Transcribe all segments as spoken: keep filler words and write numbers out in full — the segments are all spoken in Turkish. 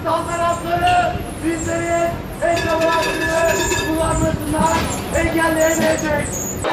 sağ tarafları bizlerin ekrem hakkını kullanmasından engelleyemeyecek.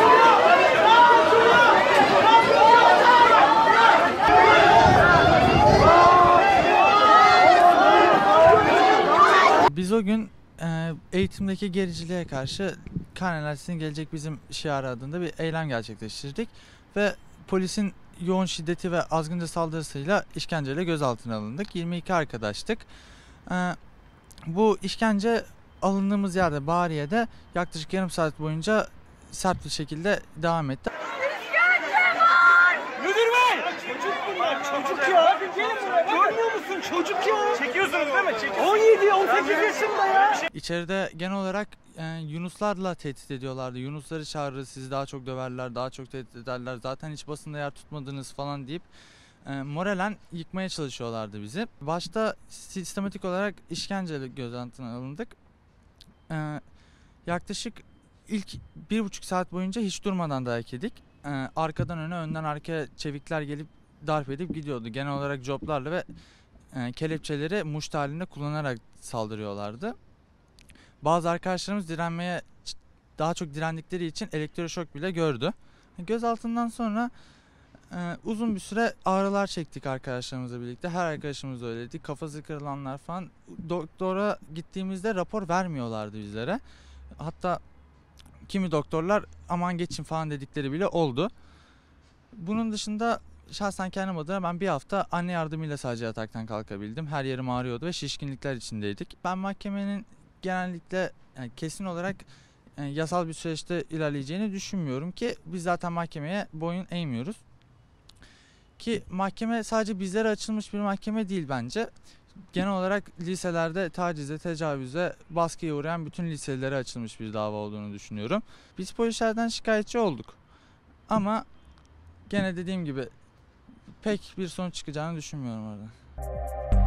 Biz o gün e, eğitimdeki gericiliğe karşı karneler sizin gelecek bizim şiarı adında bir eylem gerçekleştirdik ve polisin yoğun şiddeti ve azgınca saldırısıyla işkenceyle gözaltına alındık. yirmi iki arkadaştık. E, bu işkence alındığımız yerde Bahariye'de yaklaşık yarım saat boyunca sert bir şekilde devam etti. Çocuk bunlar, çocuk ya. Gelin buraya. Görmüyor musun? Çocuk ya. Çekiyorsunuz değil mi? Çekiyorsunuz. on yedi on sekiz yaşında ya. İçeride genel olarak e, Yunuslarla tehdit ediyorlardı. Yunusları çağırır, sizi daha çok döverler, daha çok tehdit ederler. Zaten hiç basında yer tutmadınız falan deyip e, moralen yıkmaya çalışıyorlardı bizi. Başta sistematik olarak işkenceyle gözaltına alındık. E, yaklaşık ilk bir buçuk saat boyunca hiç durmadan dayak yedik. E, arkadan öne, önden arkaya çevikler gelip darp edip gidiyordu. Genel olarak coplarla ve e, kelepçeleri muşt halinde kullanarak saldırıyorlardı. Bazı arkadaşlarımız direnmeye daha çok direndikleri için elektroşok bile gördü. Gözaltından sonra e, uzun bir süre ağrılar çektik arkadaşlarımızla birlikte. Her arkadaşımız öyleydi. Kafası kırılanlar falan. Doktora gittiğimizde rapor vermiyorlardı bizlere. Hatta kimi doktorlar aman geçin falan dedikleri bile oldu. Bunun dışında şahsen kendim adına ben bir hafta anne yardımıyla sadece yataktan kalkabildim. Her yerim ağrıyordu ve şişkinlikler içindeydik. Ben mahkemenin genellikle yani kesin olarak yani yasal bir süreçte ilerleyeceğini düşünmüyorum ki biz zaten mahkemeye boyun eğmiyoruz. Ki mahkeme sadece bizlere açılmış bir mahkeme değil bence. Genel olarak liselerde tacize, tecavüze, baskıya uğrayan bütün liselere açılmış bir dava olduğunu düşünüyorum. Biz polislerden şikayetçi olduk. Ama gene dediğim gibi pek bir sonuç çıkacağını düşünmüyorum orada.